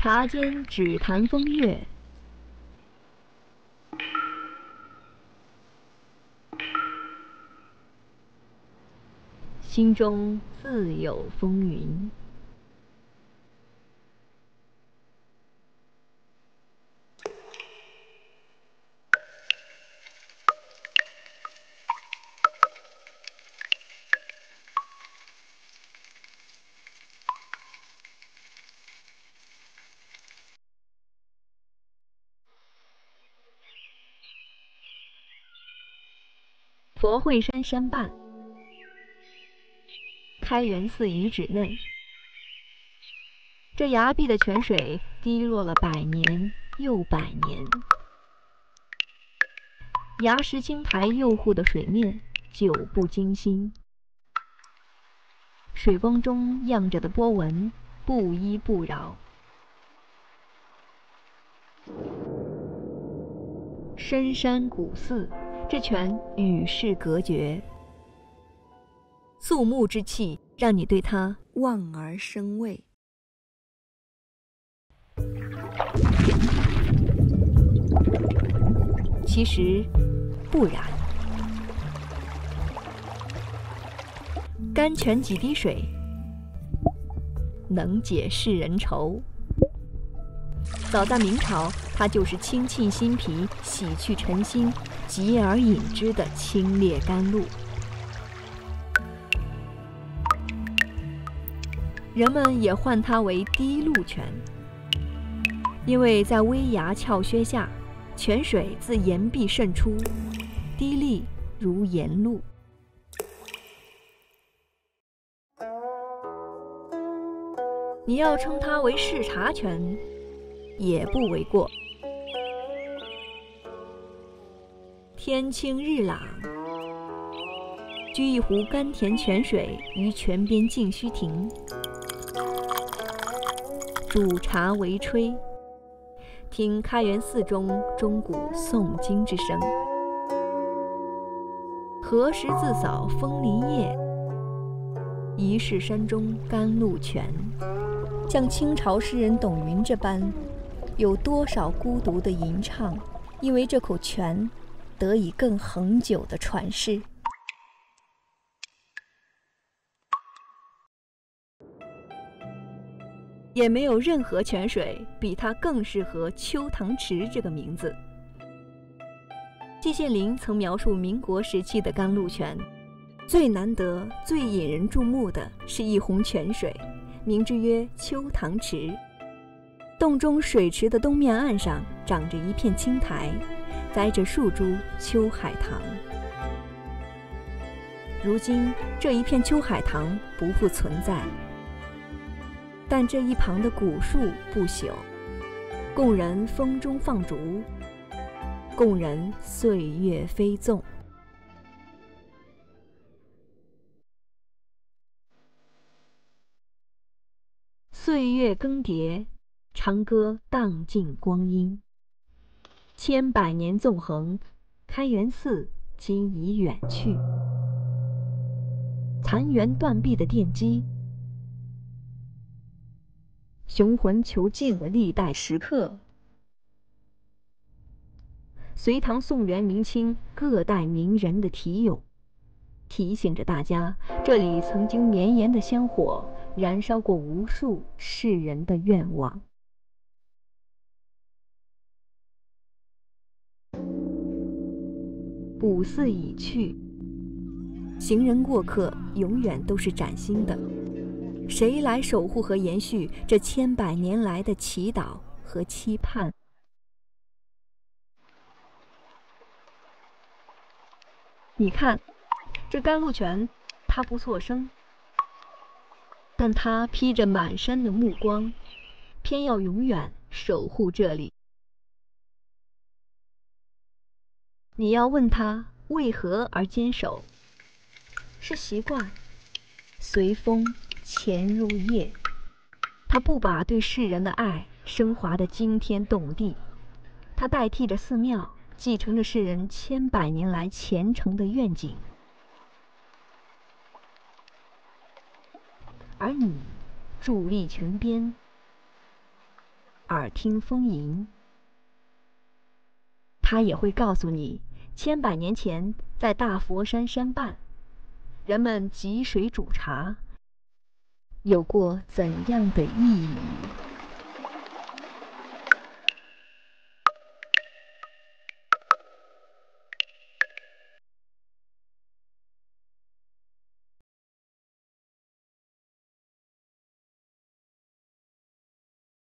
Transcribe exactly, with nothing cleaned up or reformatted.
茶间只谈风月，心中自有风云。佛会山山畔，开元寺遗址内，这崖壁的泉水滴落了百年又百年，崖石青苔诱护的水面久不惊心，水光中漾着的波纹不依不饶。深山古寺，这泉与世隔绝，肃穆之气让你对它望而生畏。其实不然，甘泉几滴水，能解世人愁。早在明朝，它就是清沁心脾、洗去尘心、洁而饮之的清冽甘露。人们也唤它为滴露泉，因为在危崖峭削下，泉水自岩壁渗出，滴沥如盐露。你要称它为视察泉，也不为过。天清日朗，掬一壶甘甜泉水于泉边静虚亭，煮茶为炊，听开元寺中钟鼓诵经之声。何时自扫枫林叶？疑是山中甘露泉。像清朝诗人董云这般，有多少孤独的吟唱，因为这口泉得以更恒久的传世。也没有任何泉水比它更适合秋塘池这个名字。季羡林曾描述民国时期的甘露泉，最难得、最引人注目的是一泓泉水，名之曰秋塘池。洞中水池的东面岸上长着一片青苔，栽着数株秋海棠。如今这一片秋海棠不复存在，但这一旁的古树不朽，供人风中放逐，供人岁月飞纵。岁月更迭，长歌荡尽光阴。千百年纵横，开元寺今已远去，残垣断壁的奠基，雄浑遒劲的历代石刻，隋唐宋元明清各代名人的题咏，提醒着大家，这里曾经绵延的香火，燃烧过无数世人的愿望。古寺已去，行人过客永远都是崭新的。谁来守护和延续这千百年来的祈祷和期盼？你看，这甘露泉，它不作声，但它披着满山的目光，偏要永远守护这里。你要问他为何而坚守，是习惯，随风潜入夜。他不把对世人的爱升华得惊天动地，他代替着寺庙，继承着世人千百年来虔诚的愿景。而你伫立泉边， 耳听风吟。他也会告诉你，千百年前在大佛山山畔，人们汲水煮茶，有过怎样的意义。